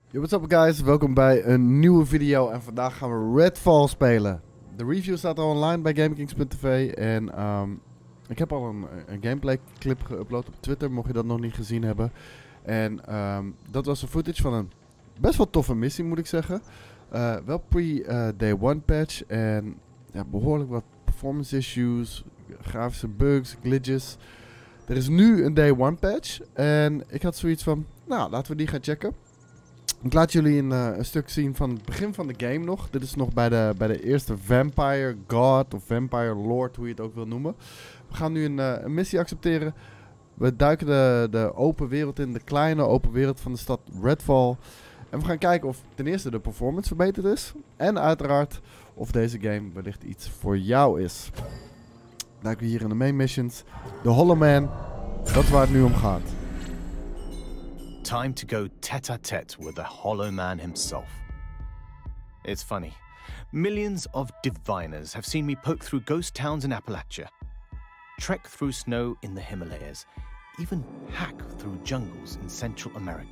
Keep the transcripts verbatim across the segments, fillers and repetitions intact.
Yo, what's up guys, welkom bij een nieuwe video en vandaag gaan we Redfall spelen. De review staat al online bij GameKings punt t v en um, ik heb al een, een gameplay clip geüpload op Twitter, mocht je dat nog niet gezien hebben. En um, dat was een footage van een best wel toffe missie, moet ik zeggen. Uh, wel pre-day uh, one patch en ja, behoorlijk wat performance issues, grafische bugs, glitches. Er is nu een day one patch en ik had zoiets van, nou laten we die gaan checken. Ik laat jullie een, uh, een stuk zien van het begin van de game nog. Dit is nog bij de, bij de eerste Vampire God of Vampire Lord, hoe je het ook wil noemen. We gaan nu een, uh, een missie accepteren. We duiken de, de open wereld in, de kleine open wereld van de stad Redfall. En we gaan kijken of ten eerste de performance verbeterd is. En uiteraard of deze game wellicht iets voor jou is. Duiken we hier in de main missions. De Hollow Man, dat is waar het nu om gaat. Time to go tete-a-tete with the Hollow Man himself. It's funny. Millions of diviners have seen me poke through ghost towns in Appalachia, trek through snow in the Himalayas, even hack through jungles in Central America.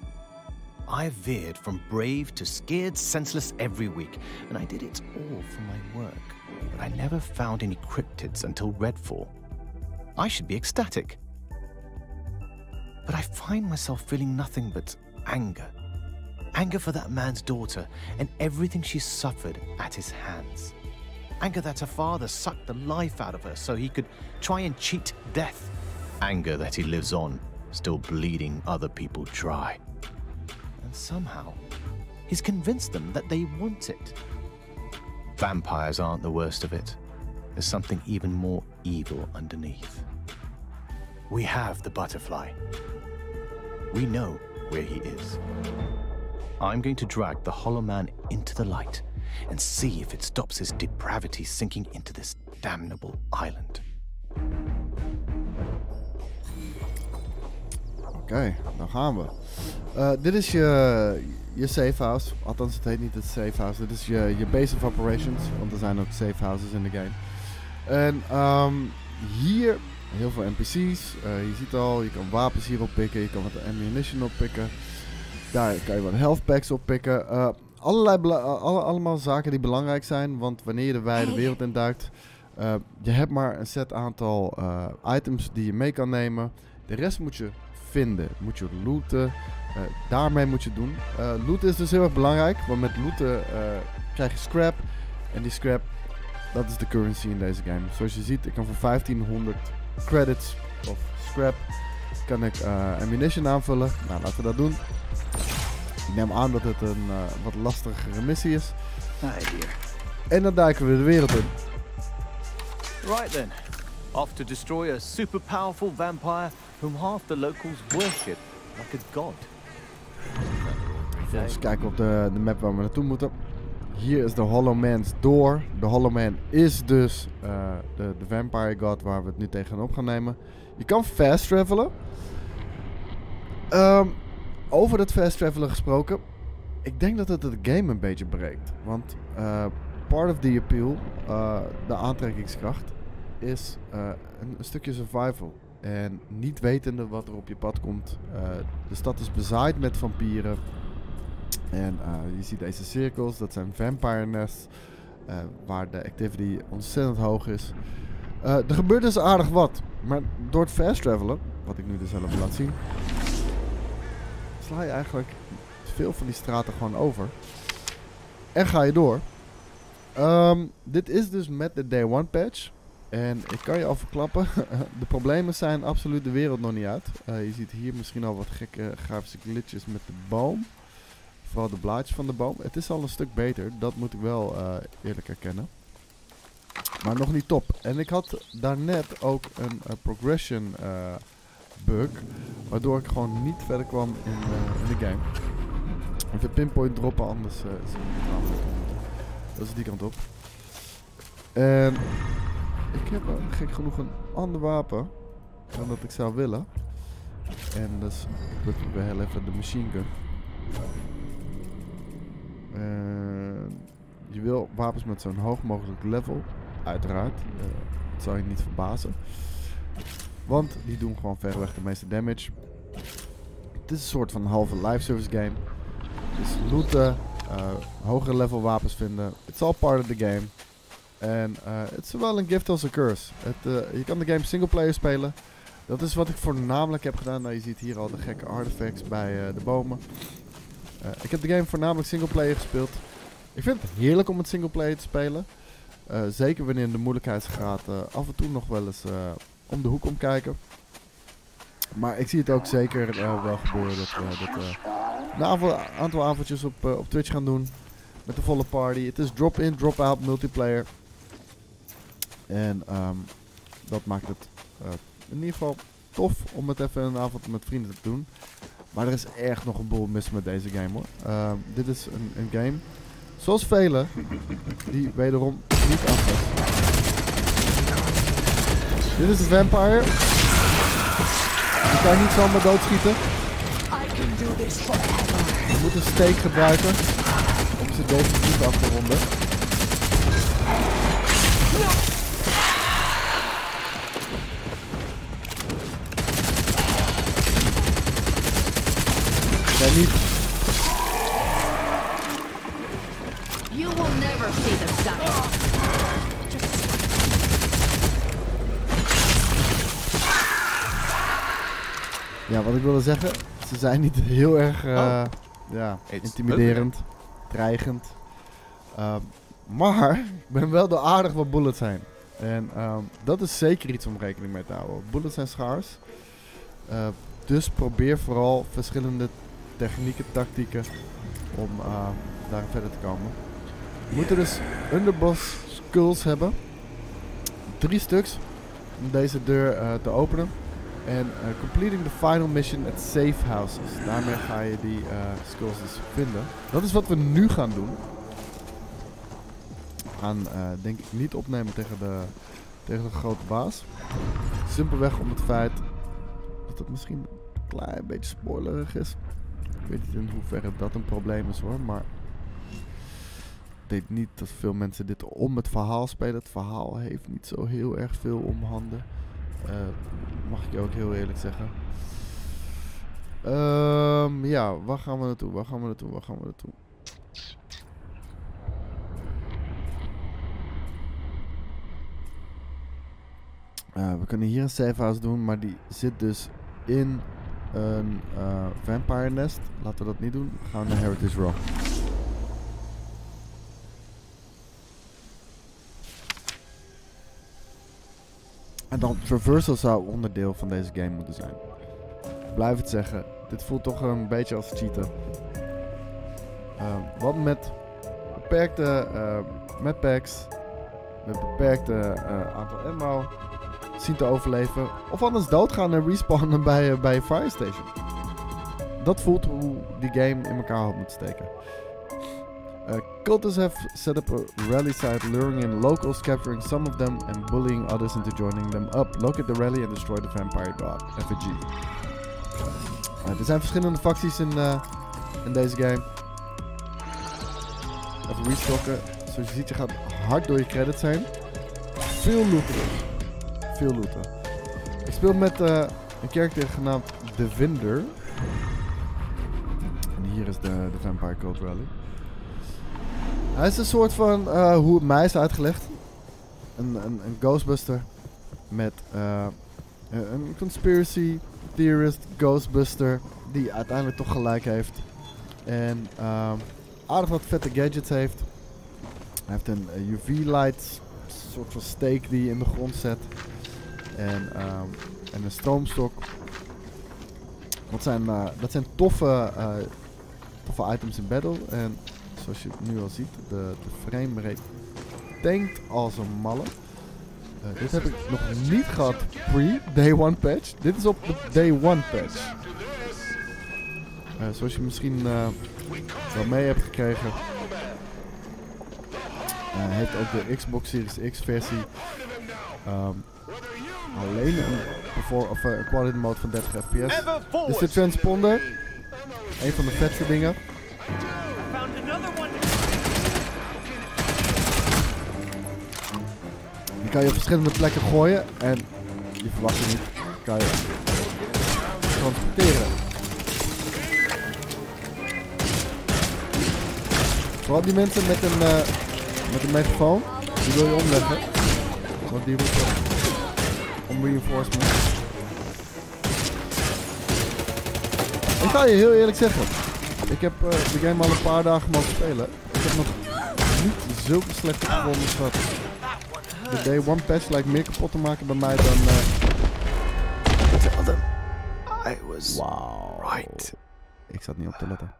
I veered from brave to scared senseless every week, and I did it all for my work. But I never found any cryptids until Redfall. I should be ecstatic. But I find myself feeling nothing but anger. Anger for that man's daughter and everything she suffered at his hands. Anger that her father sucked the life out of her so he could try and cheat death. Anger that he lives on, still bleeding other people dry. And somehow, he's convinced them that they want it. Vampires aren't the worst of it. There's something even more evil underneath. We have the butterfly. We know where he is. I'm going to drag the Hollow Man into the light and see if it stops his depravity sinking into this damnable island. Oké, okay, dan gaan we. Uh, dit is je, je safe house. Althans, het heet niet het safe house. Dit is je, je base of operations. Want er zijn ook safe houses in de game. En um, hier heel veel N P C's. Uh, je ziet al, je kan wapens hier oppikken. Je kan wat ammunition oppikken. Daar kan je wat health packs oppikken. Uh, allerlei bela- alle, allemaal zaken die belangrijk zijn. Want wanneer je de wijde wereld induikt, uh, je hebt maar een set aantal uh, items die je mee kan nemen. De rest moet je vinden. Moet je looten. Uh, daarmee moet je doen. Uh, looten is dus heel erg belangrijk. Want met looten uh, krijg je scrap. En die scrap, dat is de currency in deze game. Zoals je ziet, ik kan voor vijftienhonderd credits of scrap kan ik uh, ammunition aanvullen. Nou, laten we dat doen. Ik neem aan dat het een uh, wat lastigere missie is. Ah, dear. En dan duiken we de wereld in. Right then. Off to destroy a super powerful vampire whom half the locals worship like a god. Even eens kijken op de, de map waar we naartoe moeten. Hier is de Hollow Man's Door. De Hollow Man is dus uh, de, de Vampire God waar we het nu tegenop gaan nemen. Je kan fast travelen. Um, over dat fast travelen gesproken. Ik denk dat het de game een beetje breekt. Want uh, part of the appeal, uh, de aantrekkingskracht, is uh, een, een stukje survival. En niet wetende wat er op je pad komt. Uh, de stad is bezaaid met vampieren. En uh, je ziet deze cirkels, dat zijn vampire nests, uh, waar de activity ontzettend hoog is. Uh, er gebeurt dus aardig wat, maar door het fast travelen, wat ik nu dus zelf laat zien, sla je eigenlijk veel van die straten gewoon over. En ga je door. Um, dit is dus met de day one patch. En ik kan je al verklappen, de problemen zijn absoluut de wereld nog niet uit. Uh, je ziet hier misschien al wat gekke grafische glitches met de boom. Vooral de blaadjes van de boom. Het is al een stuk beter. Dat moet ik wel uh, eerlijk erkennen. Maar nog niet top. En ik had daarnet ook een uh, progression uh, bug. Waardoor ik gewoon niet verder kwam in, uh, in de game. Even pinpoint droppen, anders uh, is het niet namelijk. Dat is die kant op. En ik heb uh, gek genoeg een ander wapen dan dat ik zou willen. En dat is, ik wil heel even de machine gun. Uh, je wil wapens met zo'n hoog mogelijk level, uiteraard. Uh, dat zou je niet verbazen. Want die doen gewoon verreweg de meeste damage. Het is een soort van halve live service game. Dus looten, uh, hogere level wapens vinden. It's all part of the game. En het is wel een gift als een curse. Het, uh, je kan de game singleplayer spelen. Dat is wat ik voornamelijk heb gedaan. Nou, je ziet hier al de gekke artifacts bij uh, de bomen. Uh, ik heb de game voornamelijk singleplayer gespeeld. Ik vind het heerlijk om het singleplayer te spelen. Uh, zeker wanneer de moeilijkheidsgraad uh, af en toe nog wel eens uh, om de hoek komt kijken. Maar ik zie het ook zeker uh, wel gebeuren dat we uh, uh, een aantal, aantal avondjes op, uh, op Twitch gaan doen. Met de volle party. Het is drop-in, drop-out multiplayer. En um, dat maakt het uh, in ieder geval tof om het even een avond met vrienden te doen. Maar er is echt nog een boel mis met deze game hoor. Uh, dit is een, een game, zoals vele, die wederom niet af is. Dit is een vampire. Die kan je niet zomaar doodschieten. Je moet een steek gebruiken om ze definitief af te ronden. Ja, niet. You will never see the sun. Ja, wat ik wilde zeggen, ze zijn niet heel erg uh, Oh. ja, It's intimiderend, dreigend. Uh, maar ik ben wel door aardig wat bullets heen. En um, dat is zeker iets om rekening mee te houden. Bullets zijn schaars. Uh, dus probeer vooral verschillende technieken, tactieken om uh, daar verder te komen. We moeten dus underboss skulls hebben. Drie stuks om deze deur uh, te openen. En uh, completing the final mission at safe houses. Daarmee ga je die uh, skulls dus vinden. Dat is wat we nu gaan doen. We gaan uh, denk ik niet opnemen tegen de, tegen de grote baas. Simpelweg om het feit dat het misschien een klein beetje spoilerig is. Ik weet niet in hoeverre dat een probleem is hoor, maar ik denk niet dat veel mensen dit om het verhaal spelen. Het verhaal heeft niet zo heel erg veel om handen. Uh, mag ik je ook heel eerlijk zeggen. Um, ja, waar gaan we naartoe? Waar gaan we naartoe? Waar gaan we naartoe? Uh, we kunnen hier een safe house doen, maar die zit dus in een uh, vampire nest. Laten we dat niet doen. We gaan naar Heritage Rock. En dan traversal zou onderdeel van deze game moeten zijn. Ik blijf het zeggen. Dit voelt toch een beetje als cheaten. Uh, wat met beperkte uh, map packs, met beperkte uh, aantal ammo zien te overleven. Of anders doodgaan en respawnen bij, uh, bij een fire station. Dat voelt hoe die game in elkaar had moeten steken. Uh, cultists have set up a rally site, luring in locals, capturing some of them and bullying others into joining them up. Locate the rally and destroy the vampire god, effigy. Uh, er zijn verschillende facties in, uh, in deze game. Even restocken. Zoals je ziet, je gaat hard door je credits heen. Veel looten dus. Veel looten. Ik speel met uh, een character genaamd The Vinder. En hier is de, de Vampire Cult Rally. Hij is een soort van, uh, hoe het mij is uitgelegd. Een, een, een Ghostbuster. Met uh, een conspiracy theorist Ghostbuster. Die uiteindelijk toch gelijk heeft. En uh, aardig wat vette gadgets heeft. Hij heeft een uh, U V-light. Een soort van steek die je in de grond zet. En, uh, en een stroomstok. Dat zijn, uh, dat zijn toffe, uh, toffe items in battle. En zoals je het nu al ziet, de, de frame rate tankt als een malle. Uh, dit heb ik nog niet gehad pre-day one patch. Dit is op de day one patch. Uh, zoals je misschien uh, wel mee hebt gekregen, uh, heeft ook de Xbox Series X versie um, alleen een, perfor- of, uh, een quality mode van dertig F P S. Dit is de transponder. Een van de vetste dingen. Die kan je op verschillende plekken gooien en je verwacht het niet, kan je transporteren. Vooral die mensen met een, uh, met een megafoon, die wil je omleggen. Want die roepen om reinforcement. Ik ga je heel eerlijk zeggen. Ik heb uh, de game al een paar dagen mogen spelen. Ik heb nog niet zulke slechte performance gehad. De day one patch lijkt meer kapot te maken bij mij dan... Uh... Tell them I was wow. right. Ik zat niet op te letten.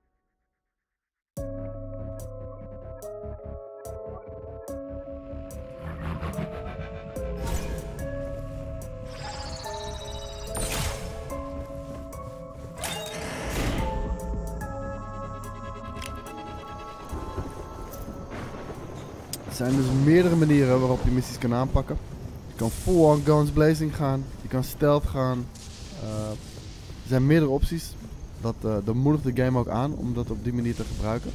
Er zijn dus meerdere manieren waarop je missies kan aanpakken. Je kan full-on guns blazing gaan. Je kan stealth gaan. Uh, er zijn meerdere opties. Dat, uh, dat moedigt de game ook aan om dat op die manier te gebruiken.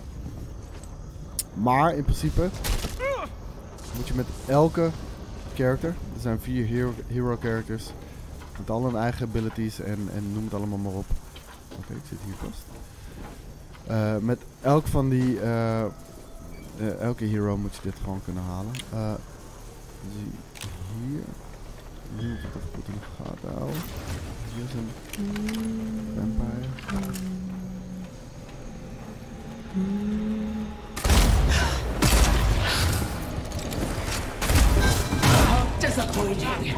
Maar in principe moet je met elke character, er zijn vier hero, hero characters, met al hun eigen abilities en, en noem het allemaal maar op. Oké, okay, ik zit hier vast. Uh, met elk van die, uh, uh, elke hero moet je dit gewoon kunnen halen. Uh, zie hier. Nu moet ik het even goed in de gaten houden. Hier is een vampire. Disappointing.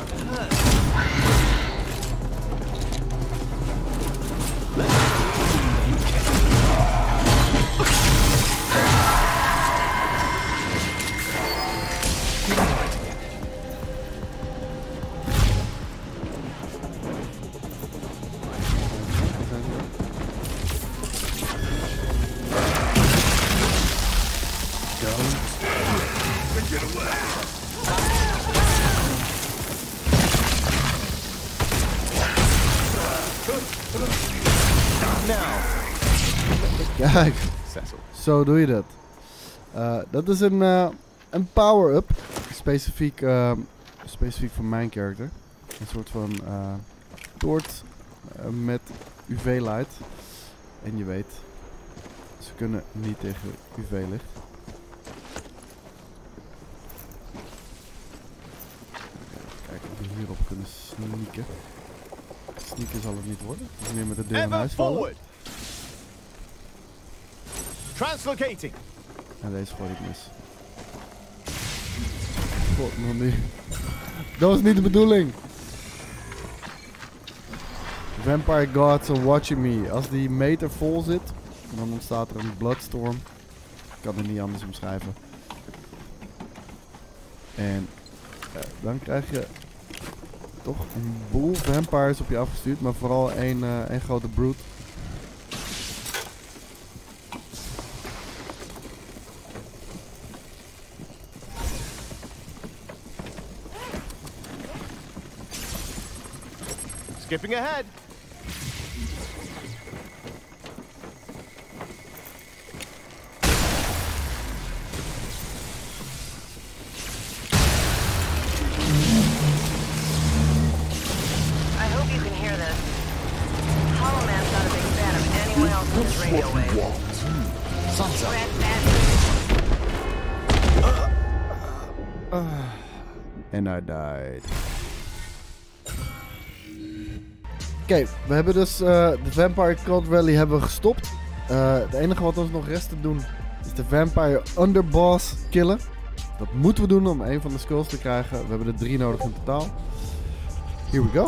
Kijk, zo doe je dat. Uh, dat is een, uh, een power-up, specifiek, uh, specifiek voor mijn character. Een soort van uh, toort uh, met U V-light. En je weet, ze kunnen niet tegen U V-licht. Kijken of we hierop kunnen sneaken. Sneaken zal het niet worden. Het is meer met de deur in huis vallen. Translocating. En deze gooi ik mis. God, man, die. Dat was niet de bedoeling. Vampire gods are watching me. Als die meter vol zit, dan ontstaat er een bloodstorm. Ik kan het niet anders omschrijven. En uh, dan krijg je toch een boel vampires op je afgestuurd, maar vooral één, uh, één grote brute. Skipping ahead. I hope you can hear this. Hollow Man's not a big fan of anyone else's radio waves. Sun's up. And I died. Oké, okay, we hebben dus uh, de Vampire Cult Rally hebben we gestopt. Uh, het enige wat ons nog rest te doen is de Vampire Underboss killen. Dat moeten we doen om een van de skulls te krijgen. We hebben er drie nodig in totaal. Here we go.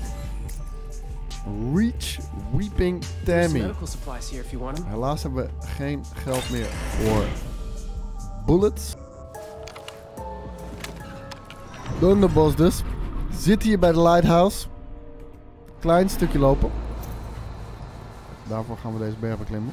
Reach Weeping Tammy. Helaas hebben we geen geld meer voor bullets. De Underboss dus. Zit hier bij de Lighthouse. Klein stukje lopen. Daarvoor gaan we deze berg beklimmen.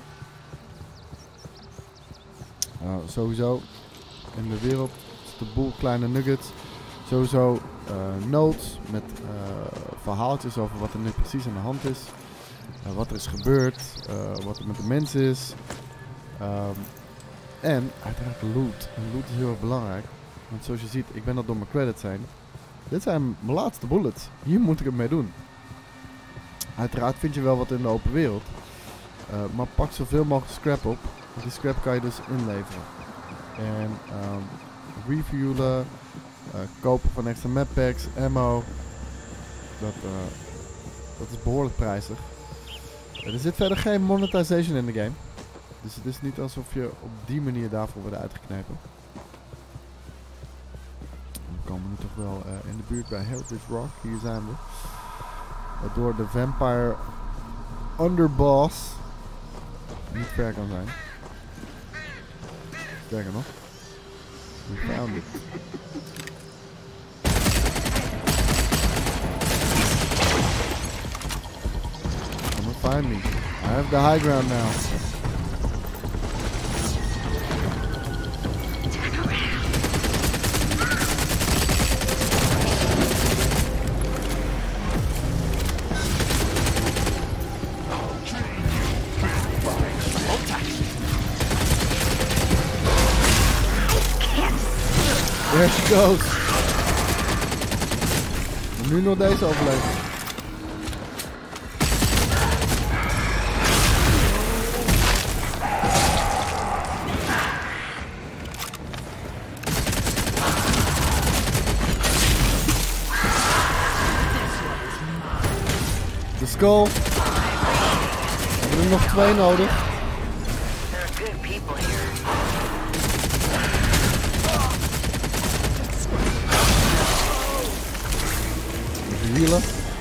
Uh, sowieso in de wereld is de boel kleine nuggets. Sowieso uh, notes met uh, verhaaltjes over wat er nu precies aan de hand is. Uh, wat er is gebeurd. Uh, wat er met de mensen is. Um, en uiteraard loot. En loot is heel erg belangrijk. Want zoals je ziet, ik ben dat door mijn credits heen. Dit zijn mijn laatste bullets. Hier moet ik het mee doen. Uiteraard vind je wel wat in de open wereld. Uh, maar pak zoveel mogelijk scrap op. Die scrap kan je dus inleveren. En um, refuelen, uh, kopen van extra map packs, ammo. Dat, uh, dat is behoorlijk prijzig. Uh, er zit verder geen monetization in de game. Dus het is niet alsof je op die manier daarvoor wordt uitgeknepen. We komen nu toch wel uh, in de buurt bij Heritage Rock. Hier zijn we. Uh, door de Vampire Underboss niet ver kan zijn. Sterker nog. We found it. Come and find me. I have the high ground now. There she goes. Nu nog deze overleven. De skull. We hebben er nog twee nodig. There are good people here. Healen.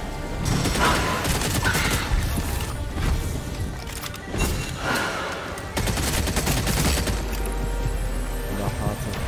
Daar gaat ze.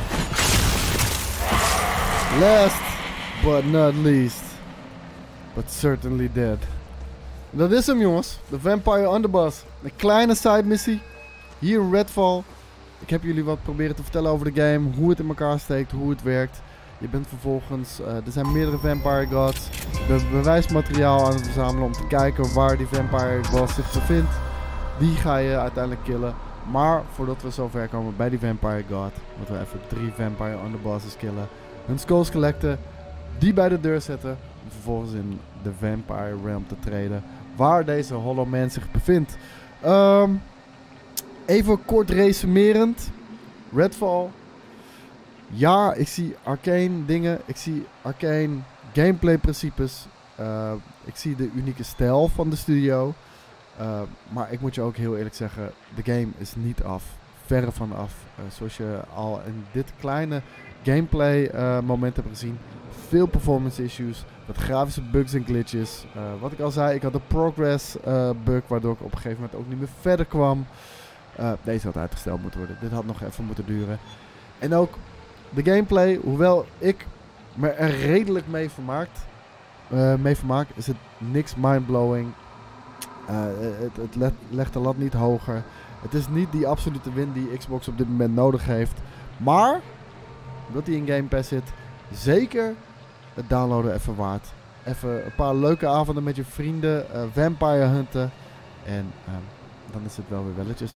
Last but not least, but certainly dead. Dat is hem, jongens. De Vampire Underboss. Een kleine side missie. Hier in Redfall. Ik heb jullie wat proberen te vertellen over de game. Hoe het in elkaar steekt, hoe het werkt. Je bent vervolgens, uh, er zijn meerdere Vampire Gods. Be bewijsmateriaal aan het verzamelen om te kijken waar die Vampire God zich bevindt. Die ga je uiteindelijk killen. Maar voordat we zover komen bij die Vampire God, moeten we even drie Vampire Underbosses killen. Hun skulls collecten, die bij de deur zetten. Om vervolgens in de Vampire Realm te treden, waar deze Hollow Man zich bevindt. Um, even kort resumerend. Redfall. Ja, ik zie arcane dingen. Ik zie arcane gameplay principes. Uh, ik zie de unieke stijl van de studio. Uh, maar ik moet je ook heel eerlijk zeggen, de game is niet af. Verre van af. Uh, zoals je al in dit kleine gameplay uh, moment hebt gezien. Veel performance issues. Wat grafische bugs en glitches. Uh, wat ik al zei, ik had een progress uh, bug. Waardoor ik op een gegeven moment ook niet meer verder kwam. Uh, deze had uitgesteld moeten worden. Dit had nog even moeten duren. En ook de gameplay, hoewel ik me er redelijk mee vermaakt, uh, mee vermaak, is het niks mindblowing. Uh, het het le legt de lat niet hoger. Het is niet die absolute win die Xbox op dit moment nodig heeft. Maar, omdat hij in Game Pass zit, zeker het downloaden even waard. Even een paar leuke avonden met je vrienden, uh, Vampire hunten. En uh, dan is het wel weer welletjes.